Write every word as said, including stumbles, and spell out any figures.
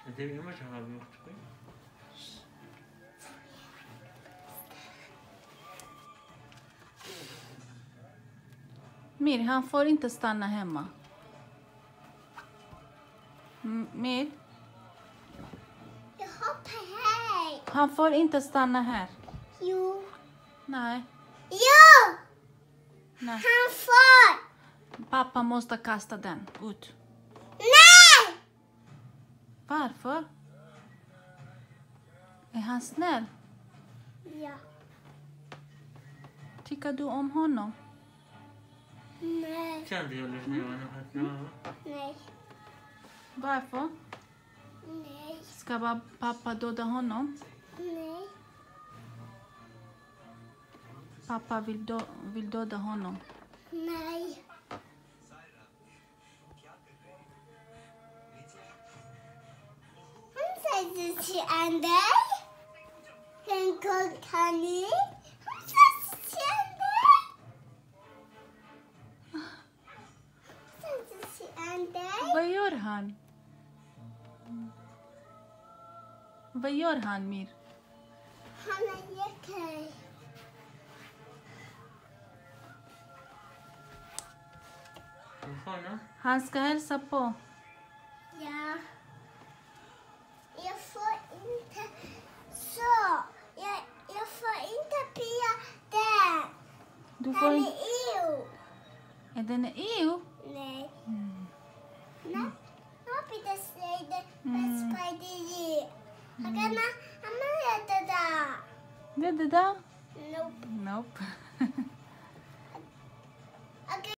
Det är mycket har vi gjort. Mir, han får inte stanna hemma. M- Mir, Jag hoppar här. han får inte stanna här. Jo. Nej, Jo! nej. Han får. Pappa måste kasta den ut. Nej! Varför? Är han snäll? Ja. Tycker du om honom? Nej. Kan du göra nu när han Nej. Varför? Nej. Ska ba- pappa döda honom? Nej. Pappa vill, dö- vill döda honom. Nej. Han säger till Anders. En gång kan ni. Han säger till Anders. Han säger till Anders. Vad gör han? Vad gör han, Mir? Han är jätte. Han ska hälsa på. Ja. Jag får inte så. Jag, jag får inte pia den. Du Den får är inte... EU. Är den E U? Nej. Mm. Nej. Jag vill säga det. Mm. Men spider. Jag kan använda det där. Det är det där? Nope. Nope.